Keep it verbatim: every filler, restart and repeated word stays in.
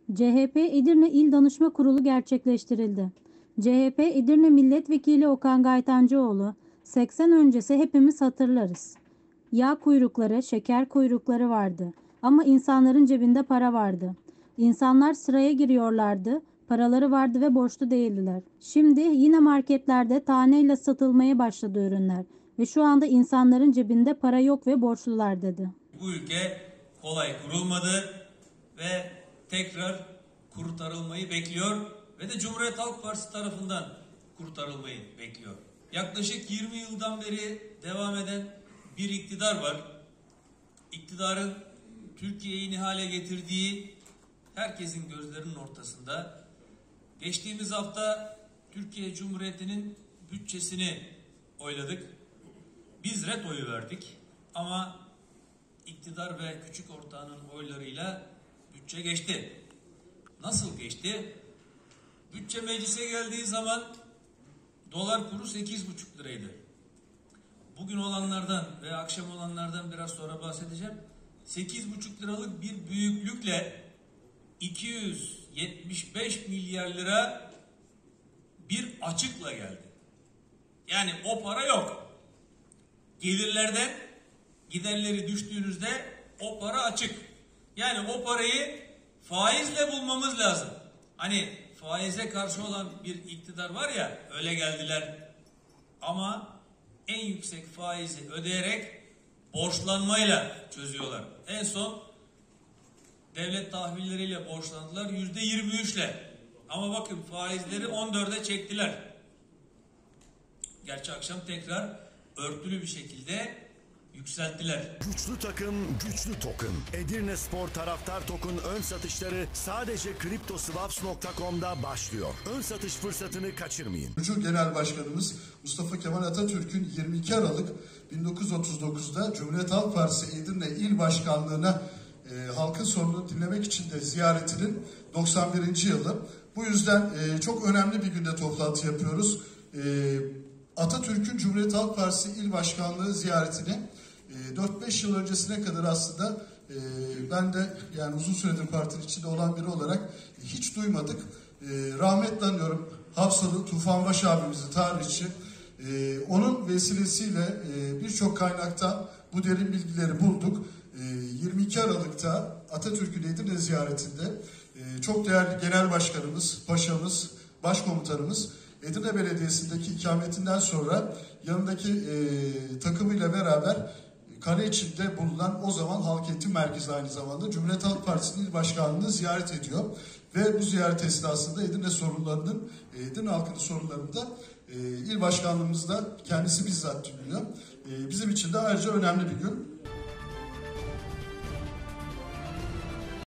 C H P Edirne İl Danışma Kurulu gerçekleştirildi. C H P Edirne Milletvekili Okan Gaytancıoğlu, seksen öncesi hepimiz hatırlarız. Yağ kuyrukları, şeker kuyrukları vardı. Ama insanların cebinde para vardı. İnsanlar sıraya giriyorlardı, paraları vardı ve borçlu değildiler. Şimdi yine marketlerde taneyle satılmaya başladı ürünler ve şu anda insanların cebinde para yok ve borçlular dedi. Bu ülke kolay kurulmadı ve tekrar kurtarılmayı bekliyor ve de Cumhuriyet Halk Partisi tarafından kurtarılmayı bekliyor. Yaklaşık yirmi yıldan beri devam eden bir iktidar var. İktidarın Türkiye'yi ne hale getirdiği herkesin gözlerinin ortasında. Geçtiğimiz hafta Türkiye Cumhuriyeti'nin bütçesini oyladık. Biz ret oyu verdik ama iktidar ve küçük ortağının oylarıyla bütçe geçti. Nasıl geçti? Bütçe meclise geldiği zaman dolar kuru sekiz buçuk liraydı. Bugün olanlardan ve akşam olanlardan biraz sonra bahsedeceğim. sekiz buçuk liralık bir büyüklükle iki yüz yetmiş beş milyar lira bir açıkla geldi. Yani o para yok. Gelirlerden giderleri düştüğünüzde o para açık. Yani o parayı faizle bulmamız lazım. Hani faize karşı olan bir iktidar var ya, öyle geldiler. Ama en yüksek faizi ödeyerek borçlanmayla çözüyorlar. En son devlet tahvilleriyle borçlandılar yüzde yirmi üçle. Ama bakın faizleri on dörde çektiler. Gerçi akşam tekrar örtülü bir şekilde yükselttiler. Güçlü takım, güçlü token. Edirne Spor Taraftar Tok'un ön satışları sadece kriptoswaps nokta com'da başlıyor. Ön satış fırsatını kaçırmayın. Genel Başkanımız Mustafa Kemal Atatürk'ün yirmi iki Aralık bin dokuz yüz otuz dokuz'da Cumhuriyet Halk Partisi Edirne İl Başkanlığı'na e, halkın sorununu dinlemek için de ziyaretinin doksan birinci yılı. Bu yüzden e, çok önemli bir günde toplantı yapıyoruz. E, Atatürk'ün Cumhuriyet Halk Partisi İl Başkanlığı ziyaretini e, dört beş yıl öncesine kadar aslında e, ben de yani uzun süredir partinin içinde olan biri olarak e, hiç duymadık. E, rahmetle anıyorum Hafsalı Tufanbaş abimizi, tarihçi. E, onun vesilesiyle e, birçok kaynaktan bu derin bilgileri bulduk. E, yirmi iki Aralık'ta Atatürk'ün Edirne ziyaretinde e, çok değerli Genel Başkanımız, Paşamız, Başkomutanımız Edirne Belediyesi'ndeki ikametinden sonra yanındaki e, takımıyla beraber kale içinde bulunan o zaman Halk Eğitim Merkezi aynı zamanda Cumhuriyet Halk Partisi'nin il başkanlığını ziyaret ediyor. Ve bu ziyaret esnasında Edirne sorunlarının, Edirne halkının sorunlarını da e, il başkanlığımızda kendisi bizzat dinliyor. E, bizim için de ayrıca önemli bir gün.